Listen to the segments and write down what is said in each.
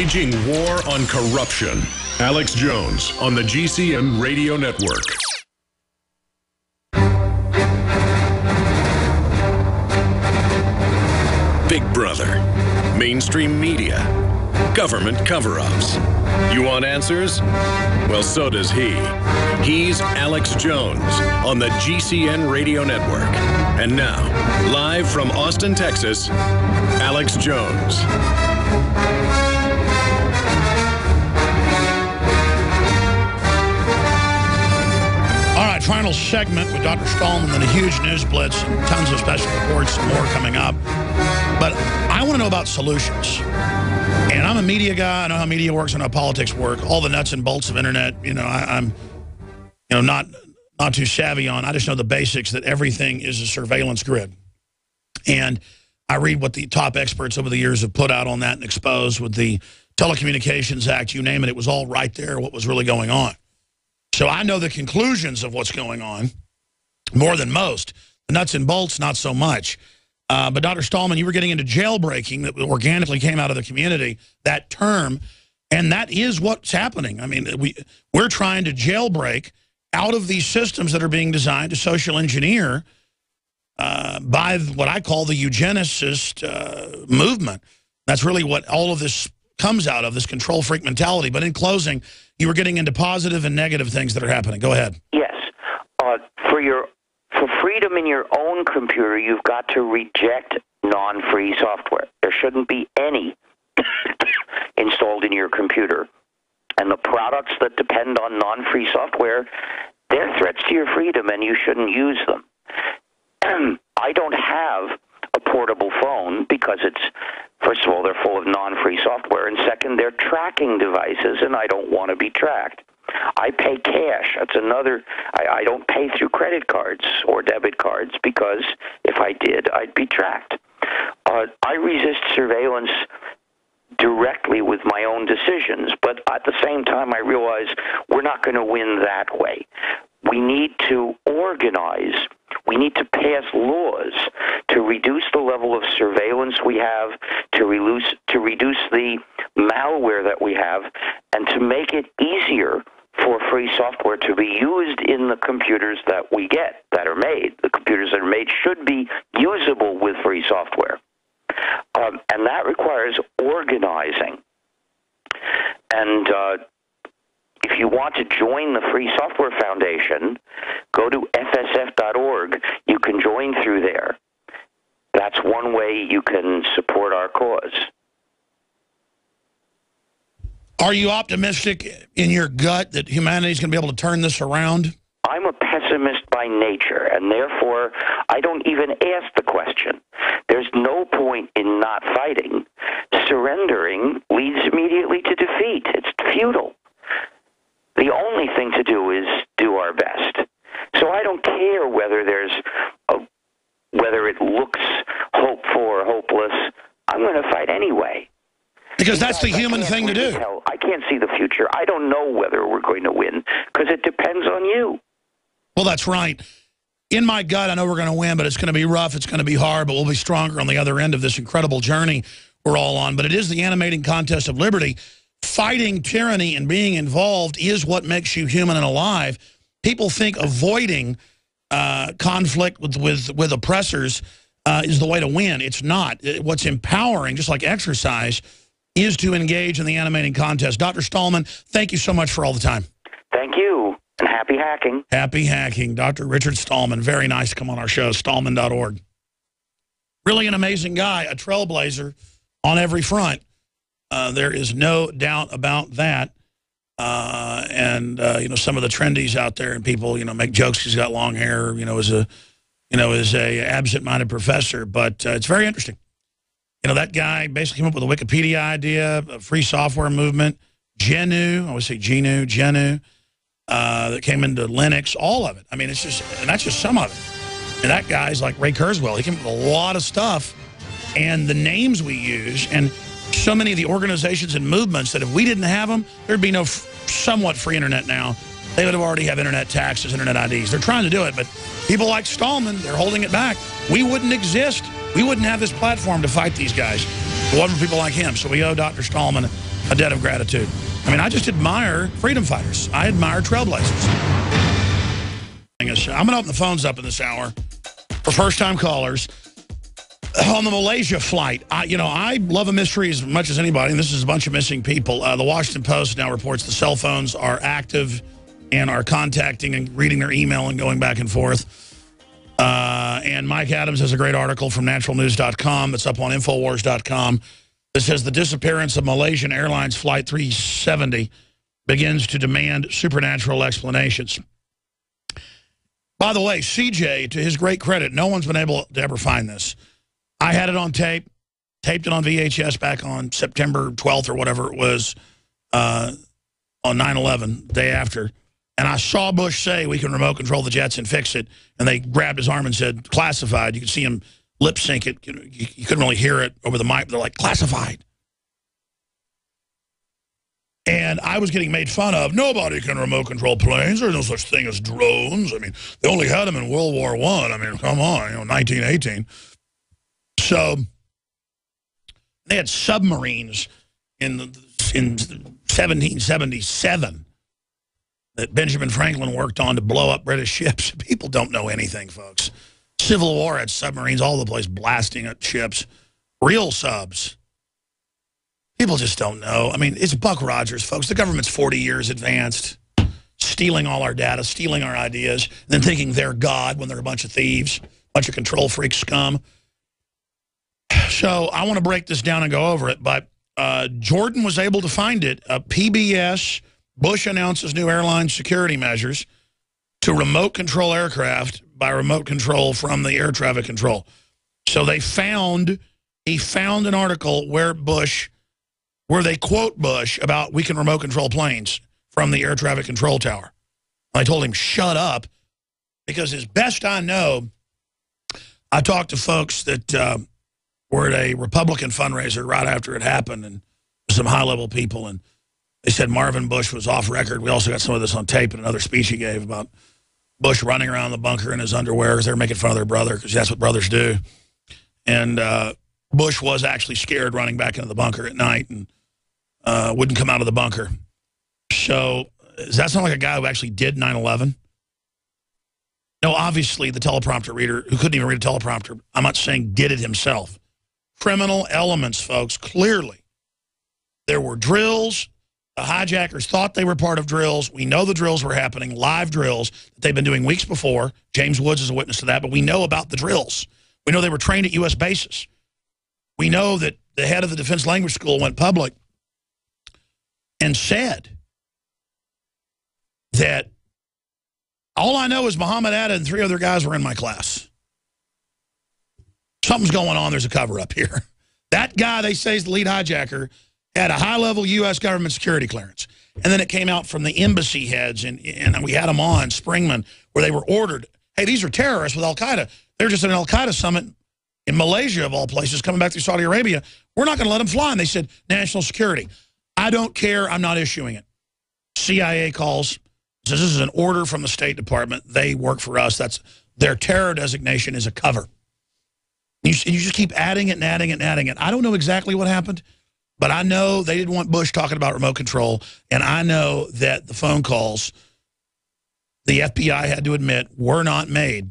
Waging war on corruption. Alex Jones on the GCN Radio Network. Big Brother, mainstream media, government cover-ups. You want answers? Well, so does he. He's Alex Jones on the GCN Radio Network. And now, live from Austin, Texas, Alex Jones. All right, final segment with Dr. Stallman, then a huge news blitz and tons of special reports and more coming up. But I want to know about solutions. And I'm a media guy. I know how media works. I know how politics work. All the nuts and bolts of internet, I'm not too savvy on. I just know the basics that everything is a surveillance grid. And I read what the top experts over the years have put out on that and exposed with the Telecommunications Act, you name it. It was all right there, what was really going on. So I know the conclusions of what's going on more than most. The nuts and bolts, not so much. But Dr. Stallman, you were getting into jailbreaking that organically came out of the community, that term, and that is what's happening. I mean, we're trying to jailbreak out of these systems that are being designed to social engineer by what I call the eugenicist movement. That's really what all of this comes out of, this control freak mentality. But in closing, you were getting into positive and negative things that are happening. Go ahead. Yes. For freedom in your own computer, you've got to reject non-free software. There shouldn't be any installed in your computer. And the products that depend on non-free software, they're threats to your freedom, and you shouldn't use them. I don't have a portable phone because first of all, they're full of non-free software, and second, they're tracking devices, and I don't want to be tracked. I pay cash. That's another. I don't pay through credit cards or debit cards because if I did, I'd be tracked. I resist surveillance directly with my own decisions, but at the same time, I realize we're not going to win that way. We need to organize. We need to pass laws to reduce the level of surveillance we have, to reduce the malware that we have, and to make it easier for free software to be used in the computers that we get, that are made. The computers that are made should be usable with free software. And that requires organizing. And if you want to join the Free Software Foundation, go to fsf.org. You can join through there. That's one way you can support our cause. Are you optimistic in your gut that humanity is going to be able to turn this around? I'm a pessimist by nature, and therefore I don't even ask the question. There's no point in not fighting. Surrendering leads immediately to defeat. It's futile. The only thing to do is do our best. So I don't care whether whether it looks hopeful or hopeless. I'm going to fight anyway. Because that's the human thing to do. I can't see the future. I don't know whether we're going to win because it depends on you. Well, that's right. In my gut, I know we're going to win, but it's going to be rough. It's going to be hard, but we'll be stronger on the other end of this incredible journey we're all on. But it is the animating contest of liberty. Fighting tyranny and being involved is what makes you human and alive. People think avoiding conflict with oppressors is the way to win. It's not. What's empowering, just like exercise, is to engage in the animating contest. Dr. Stallman, thank you so much for all the time. Thank you, and happy hacking. Happy hacking. Dr. Richard Stallman, very nice to come on our show, stallman.org. Really an amazing guy, a trailblazer on every front. There is no doubt about that. Some of the trendies out there and people, make jokes he's got long hair, as a absent-minded professor. But it's very interesting. That guy basically came up with a Wikipedia idea, a free software movement, Gnu, I always say Gnu, that came into Linux, all of it. I mean, and that's just some of it. And that guy's like Ray Kurzweil. He came up with a lot of stuff. And the names we use, and so many of the organizations and movements that if we didn't have them, there'd be no somewhat free internet now. They would have already have internet taxes, internet IDs. They're trying to do it, but people like Stallman, they're holding it back. We wouldn't exist. We wouldn't have this platform to fight these guys. It wasn't for people like him. So we owe Dr. Stallman a debt of gratitude. I mean, I just admire freedom fighters. I admire trailblazers. I'm going to open the phones up in this hour for first-time callers. On the Malaysia flight, I love a mystery as much as anybody, and this is a bunch of missing people. The Washington Post now reports the cell phones are active and are contacting and reading their email and going back and forth. And Mike Adams has a great article from naturalnews.com that's up on Infowars.com that says the disappearance of Malaysian Airlines Flight 370 begins to demand supernatural explanations. By the way, CJ, to his great credit, no one's been able to ever find this. I had it on tape, taped it on VHS back on September 12th or whatever it was on 9/11, day after. And I saw Bush say we can remote control the jets and fix it. And they grabbed his arm and said, classified. You could see him lip sync it. You couldn't really hear it over the mic. But they're like, classified. And I was getting made fun of. Nobody can remote control planes. There's no such thing as drones. I mean, they only had them in World War I. I mean, come on, 1918. So they had submarines in 1777 that Benjamin Franklin worked on to blow up British ships. People don't know anything, folks. Civil War had submarines all over the place blasting at ships. Real subs. People just don't know. I mean, it's Buck Rogers, folks. The government's 40 years advanced, stealing all our data, stealing our ideas, and then thinking they're God when they're a bunch of thieves, a bunch of control freak scum. So I want to break this down and go over it, but Jordan was able to find it. PBS, Bush announces new airline security measures to remote control aircraft by remote control from the air traffic control. So he found an article where they quote Bush about we can remote control planes from the air traffic control tower. I told him, shut up, because as best I know, I talked to folks that were at a Republican fundraiser right after it happened, and some high-level people, and they said Marvin Bush was off record. We also got some of this on tape in another speech he gave about Bush running around the bunker in his underwear because they were making fun of their brother, because that's what brothers do. And Bush was actually scared running back into the bunker at night and wouldn't come out of the bunker. So does that sound like a guy who actually did 9/11? No, obviously the teleprompter reader, who couldn't even read a teleprompter, I'm not saying did it himself. Criminal elements, folks, clearly. There were drills. The hijackers thought they were part of drills. We know the drills were happening, live drills that they've been doing weeks before. James Woods is a witness to that, but we know about the drills. We know they were trained at U.S. bases. We know that the head of the Defense Language School went public and said that all I know is Muhammad Atta and 3 other guys were in my class. Something's going on. There's a cover-up here. That guy they say is the lead hijacker had a high-level U.S. government security clearance. And then it came out from the embassy heads, and we had them on, Springman, where they were ordered, hey, these are terrorists with al-Qaeda. They're just at an al-Qaeda summit in Malaysia, of all places, coming back through Saudi Arabia. We're not going to let them fly. And they said, national security. I don't care. I'm not issuing it. CIA calls. Says this is an order from the State Department. They work for us. That's their terror designation is a cover. You just keep adding it and adding it and adding it. I don't know exactly what happened, but I know they didn't want Bush talking about remote control, and I know that the phone calls, the FBI had to admit, were not made.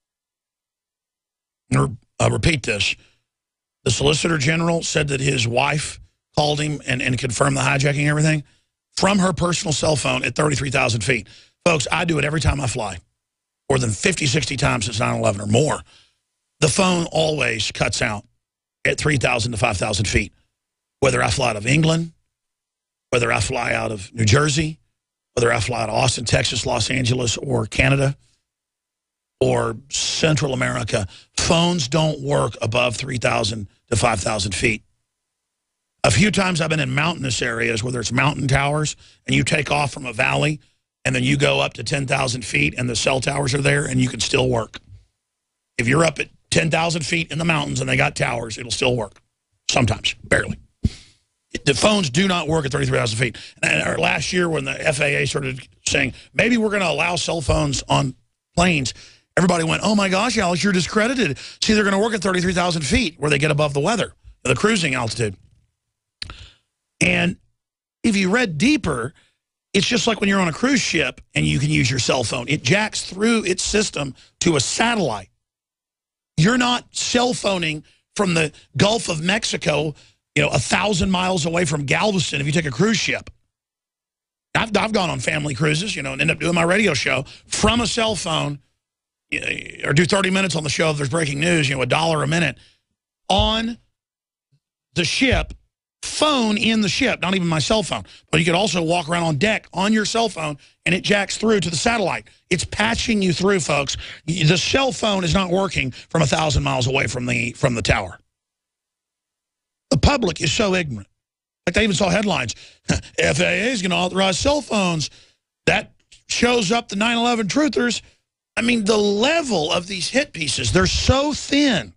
I'll repeat this. The Solicitor General said that his wife called him and confirmed the hijacking and everything from her personal cell phone at 33,000 feet. Folks, I do it every time I fly, more than 50, 60 times since 9/11 or more. The phone always cuts out at 3,000 to 5,000 feet. Whether I fly out of England, whether I fly out of New Jersey, whether I fly out of Austin, Texas, Los Angeles, or Canada, or Central America, phones don't work above 3,000 to 5,000 feet. A few times I've been in mountainous areas where there's mountain towers, and you take off from a valley, and then you go up to 10,000 feet, and the cell towers are there, and you can still work. If you're up at 10,000 feet in the mountains and they got towers, it'll still work. Sometimes, barely. The phones do not work at 33,000 feet. And last year when the FAA started saying, maybe we're going to allow cell phones on planes, everybody went, oh my gosh, Alex, you're discredited. See, they're going to work at 33,000 feet where they get above the weather, the cruising altitude. And if you read deeper, it's just like when you're on a cruise ship and you can use your cell phone. It jacks through its system to a satellite. You're not cell phoning from the Gulf of Mexico, 1,000 miles away from Galveston if you take a cruise ship. I've gone on family cruises, and end up doing my radio show from a cell phone, or do 30 minutes on the show if there's breaking news, $1 a minute, on the ship, phone in the ship, not even my cell phone. But you could also walk around on deck on your cell phone, and it jacks through to the satellite. It's patching you through, folks. The cell phone is not working from 1,000 miles away from the tower. The public is so ignorant. Like they even saw headlines, FAA is going to authorize cell phones. That shows up the 9/11 truthers. I mean, the level of these hit pieces, they're so thin.